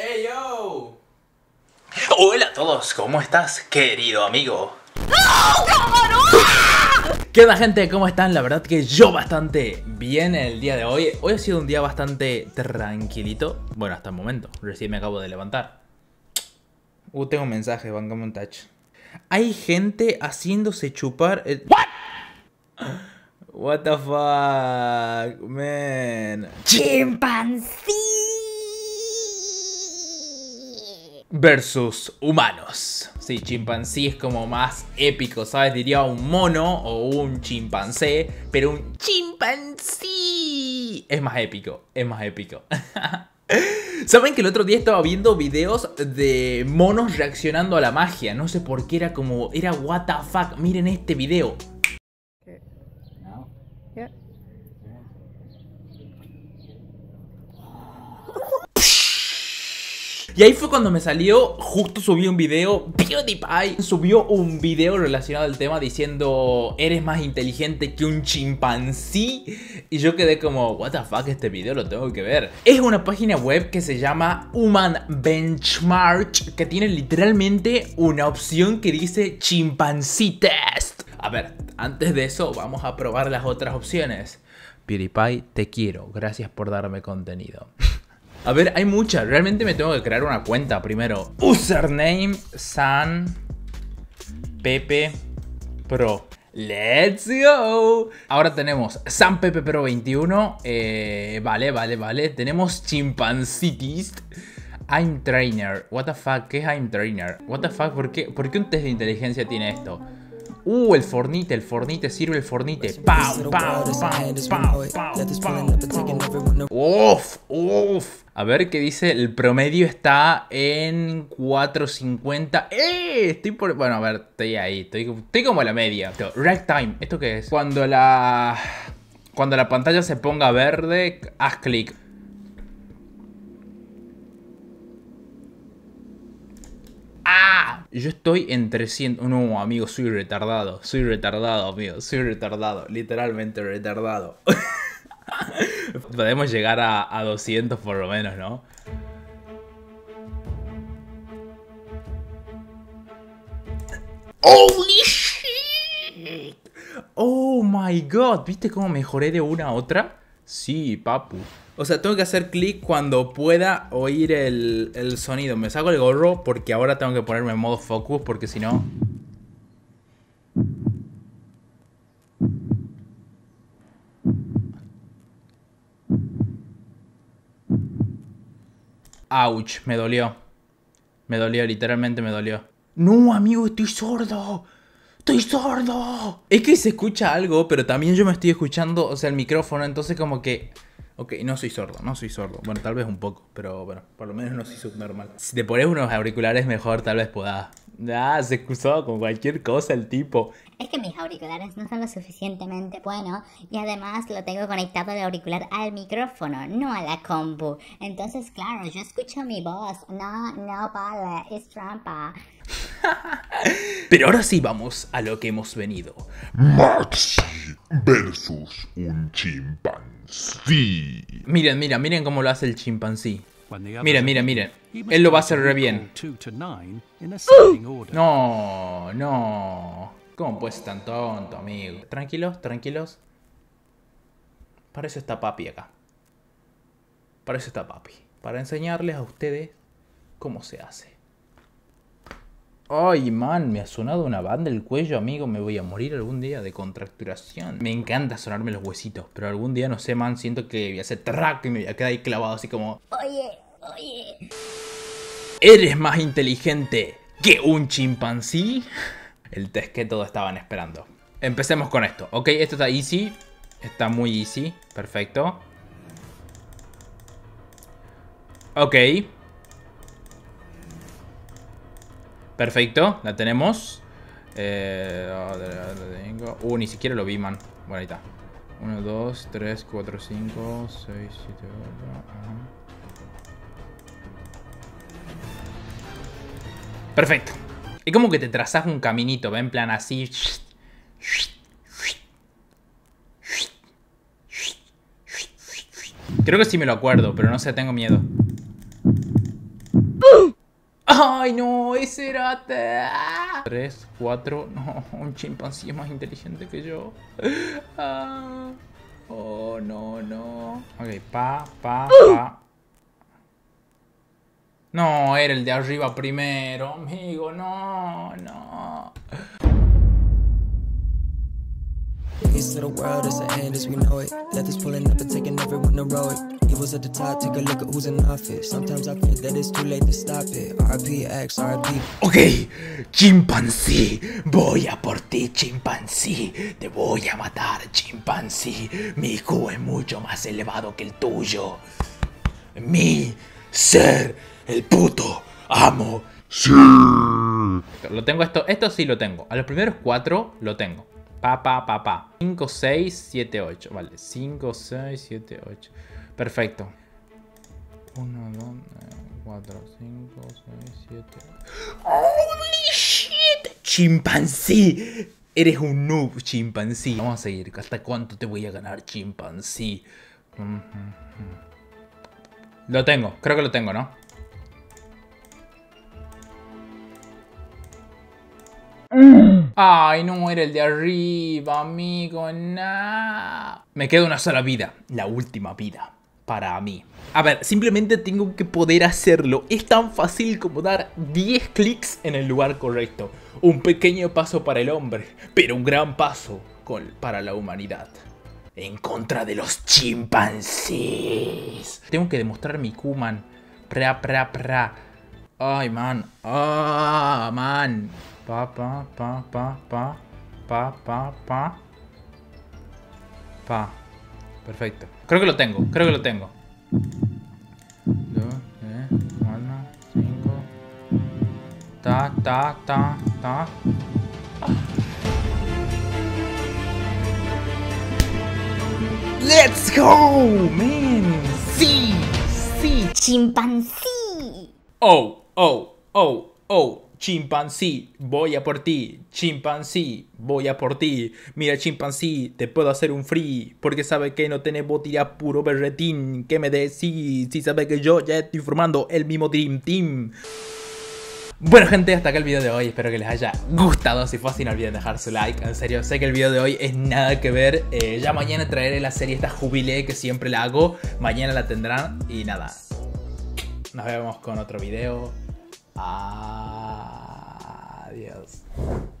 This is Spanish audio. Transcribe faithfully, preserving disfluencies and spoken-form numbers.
¡Hey, yo! Hola a todos, ¿cómo estás, querido amigo? ¿Qué onda, gente? ¿Cómo están? La verdad que yo bastante bien el día de hoy. Hoy ha sido un día bastante tranquilito. Bueno, hasta el momento. Recién me acabo de levantar. Uh, tengo un mensaje, bancame un touch. Hay gente haciéndose chupar el... ¿What? What the fuck, man. Chimpancé Versus humanos. Sí, chimpancé es como más épico, ¿sabes? Diría un mono o un chimpancé, pero un chimpancé es más épico, es más épico. ¿Saben que el otro día estaba viendo videos de monos reaccionando a la magia? No sé por qué, era como, era what the fuck. Miren este video. No. Yeah. Y ahí fue cuando me salió, justo subí un video, PewDiePie subió un video relacionado al tema diciendo eres más inteligente que un chimpancé. Y yo quedé como, what the fuck, este video lo tengo que ver. Es una página web que se llama Human Benchmark, que tiene literalmente una opción que dice chimpancé test. A ver, antes de eso vamos a probar las otras opciones. PewDiePie, te quiero, gracias por darme contenido. A ver, hay muchas. Realmente me tengo que crear una cuenta primero. Username San Pepe Pro. Let's go. Ahora tenemos San Pepe Pro veintiuno. Eh, vale, vale, vale. Tenemos Chimpancitist. I'm Trainer. What the fuck, ¿qué es I'm Trainer? What the fuck, ¿por qué, ¿por qué un test de inteligencia tiene esto? Uh, el Fornite, el Fornite, sirve el Fornite. ¡Pam, pam, pam, pam, pam, pam! ¡Uf, uf! A ver qué dice, el promedio está en cuatro cincuenta. ¡Eh! Estoy por... Bueno, a ver, estoy ahí, estoy, estoy como a la media. Ragtime, ¿esto qué es? Cuando la... Cuando la pantalla se ponga verde, haz clic. Yo estoy en trescientos... No, amigo, soy retardado. Soy retardado, amigo. Soy retardado. Literalmente retardado. Podemos llegar a, a doscientos por lo menos, ¿no? ¡Holy shit! ¡Oh, my God! ¿Viste cómo mejoré de una a otra? Sí, papu. O sea, tengo que hacer clic cuando pueda oír el, el sonido. Me saco el gorro porque ahora tengo que ponerme en modo focus porque si no... Ouch, me dolió. Me dolió, literalmente me dolió. No, amigo, estoy sordo. ¡Estoy sordo! Es que se escucha algo, pero también yo me estoy escuchando, o sea, el micrófono, entonces como que... Ok, no soy sordo, no soy sordo. Bueno, tal vez un poco, pero bueno, por lo menos no soy subnormal. Si te pones unos auriculares mejor, tal vez puedas... Ah, se excusó con cualquier cosa el tipo. Es que mis auriculares no son lo suficientemente buenos y además lo tengo conectado el auricular al micrófono, no a la compu. Entonces, claro, yo escucho mi voz. No, no vale, es trampa. Pero ahora sí vamos a lo que hemos venido. Maxi versus un chimpancé. Miren, miren, miren cómo lo hace el chimpancé. Miren, miren, miren. Él lo va a hacer re bien. No, no. ¿Cómo puedes ser tan tonto, amigo? Tranquilos, tranquilos. Para eso está papi acá. Para eso está papi. Para enseñarles a ustedes cómo se hace. Ay, man, me ha sonado una banda el cuello, amigo. Me voy a morir algún día de contracturación. Me encanta sonarme los huesitos, pero algún día, no sé, man, siento que voy a hacer track y me voy a quedar ahí clavado así como... Oye, oye. ¿Eres más inteligente que un chimpancé? El test que todos estaban esperando. Empecemos con esto, ¿ok? Esto está easy. Está muy easy. Perfecto. Ok. Perfecto, la tenemos. Eh, uh, ni siquiera lo vi, man. Bueno, ahí está. uno, dos, tres, cuatro, cinco, seis, siete, ocho. Perfecto. Es como que te trazas un caminito, ¿ven? En plan así. Creo que sí me lo acuerdo, pero no sé, tengo miedo. ¡Ay, no! ¡Ese era! tres, cuatro... No, un chimpancé es más inteligente que yo. Ah, oh, no, no. Ok, pa, pa, pa. No, era el de arriba primero, amigo. No, no. Piece of the world is the end as we know it. Death is pulling up and taking everyone heroic. Evils at the top, take a look at who's in office. Sometimes I feel that it's too late to stop it. R I P X, R I P. Ok, chimpancé, voy a por ti, chimpancé. Te voy a matar, chimpancé. Mi I Q es mucho más elevado que el tuyo. Mi ser, el puto amo. Sí. Lo tengo esto, esto sí lo tengo. A los primeros cuatro lo tengo. Pa, pa, pa, pa. cinco, seis, siete, ocho. Vale, cinco, seis, siete, ocho. Perfecto. uno, dos, cuatro, cinco, seis, siete. ¡Holy shit! ¡Chimpancé! Eres un noob, chimpancé. Vamos a seguir. ¿Hasta cuánto te voy a ganar, chimpancé? Lo tengo. Creo que lo tengo, ¿no? Ay, no, era el de arriba, amigo, nah. Me queda una sola vida, la última vida, para mí. A ver, simplemente tengo que poder hacerlo. Es tan fácil como dar diez clics en el lugar correcto. Un pequeño paso para el hombre, pero un gran paso con, para la humanidad. En contra de los chimpancés. Tengo que demostrar mi Q, man. Pra, pra, pra. Ay, man. Ah, man. Pa, pa, pa, pa, pa, pa, pa, pa, pa. Perfecto. Creo que lo tengo, creo que lo tengo. Dos, tres, cuatro, cinco. Ta, ta, ta, ta. ¡Let's go, man! ¡Sí! ¡Sí! Chimpancé. ¡Oh! ¡Oh! ¡Oh! ¡Oh! Chimpancé, voy a por ti. Chimpancé, voy a por ti. Mira, chimpancé, te puedo hacer un free. Porque sabe que no tenés botella puro berretín. Que me decís, si sabe que yo ya estoy formando el mismo Dream Team. Bueno, gente, hasta acá el video de hoy. Espero que les haya gustado. Si fue así, no olviden dejar su like. En serio, sé que el video de hoy es nada que ver. eh, Ya mañana traeré la serie esta Jubilé, que siempre la hago. Mañana la tendrán. Y nada, nos vemos con otro video. Adiós.